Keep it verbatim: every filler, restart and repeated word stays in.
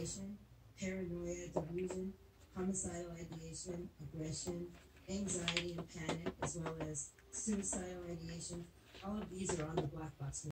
hallucination, paranoia, delusion, homicidal ideation, aggression, anxiety and panic, as well as suicidal ideation. All of these are on the black box.